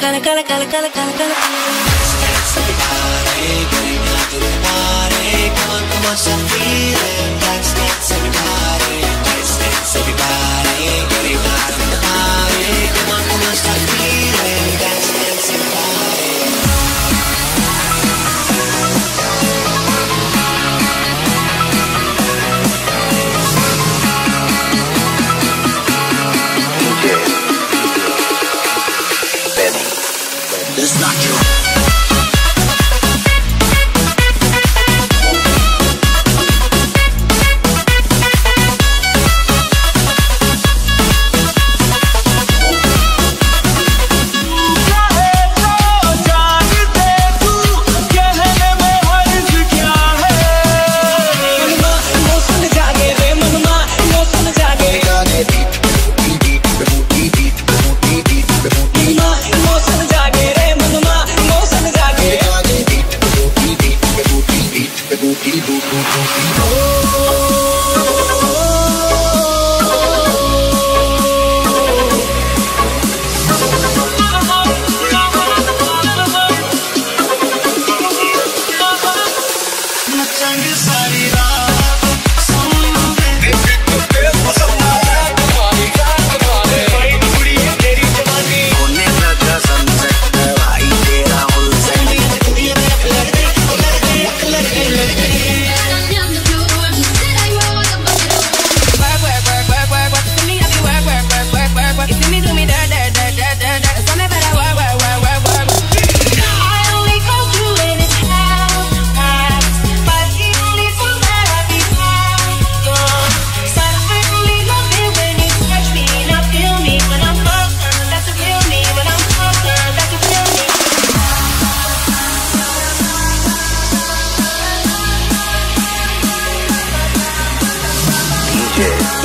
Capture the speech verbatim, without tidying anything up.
Cala, cala, cala, cala, cala, cala. Dance everybody, getting out to the party. Come on, come on, start feeling. Dance, dance everybody, dance, dance everybody, getting out to the party. Come on, come on, start feeling. Dance, dance everybody. It's not you. D J